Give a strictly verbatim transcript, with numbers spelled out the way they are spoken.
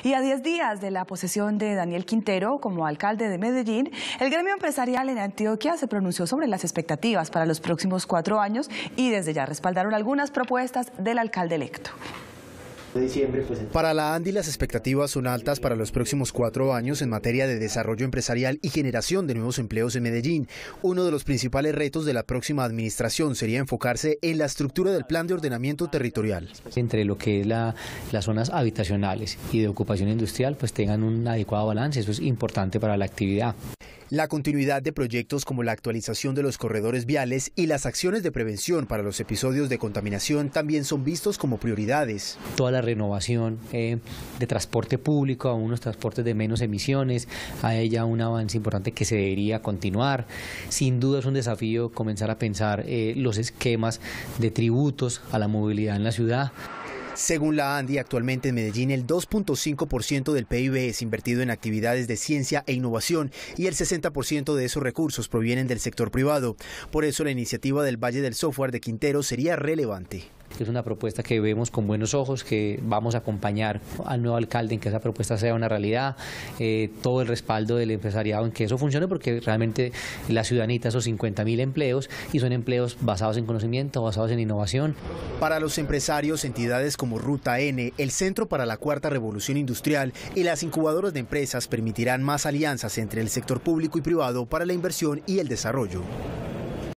Y a diez días de la posesión de Daniel Quintero como alcalde de Medellín, el gremio empresarial en Antioquia se pronunció sobre las expectativas para los próximos cuatro años y desde ya respaldaron algunas propuestas del alcalde electo. Para la ANDI las expectativas son altas para los próximos cuatro años en materia de desarrollo empresarial y generación de nuevos empleos en Medellín. Uno de los principales retos de la próxima administración sería enfocarse en la estructura del plan de ordenamiento territorial. Entre lo que es la, las zonas habitacionales y de ocupación industrial, pues tengan un adecuado balance, eso es importante para la actividad. La continuidad de proyectos como la actualización de los corredores viales y las acciones de prevención para los episodios de contaminación también son vistos como prioridades. Toda la renovación eh, de transporte público a unos transportes de menos emisiones, a ella un avance importante que se debería continuar. Sin duda es un desafío comenzar a pensar eh, los esquemas de tributos a la movilidad en la ciudad. Según la ANDI, actualmente en Medellín el dos punto cinco por ciento del P I B es invertido en actividades de ciencia e innovación y el sesenta por ciento de esos recursos provienen del sector privado. Por eso la iniciativa del Valle del Software de Quintero sería relevante. Es una propuesta que vemos con buenos ojos, que vamos a acompañar al nuevo alcalde en que esa propuesta sea una realidad, eh, todo el respaldo del empresariado en que eso funcione, porque realmente la ciudad necesita esos cincuenta mil empleos y son empleos basados en conocimiento, basados en innovación. Para los empresarios, entidades como Ruta N, el Centro para la Cuarta Revolución Industrial y las incubadoras de empresas permitirán más alianzas entre el sector público y privado para la inversión y el desarrollo.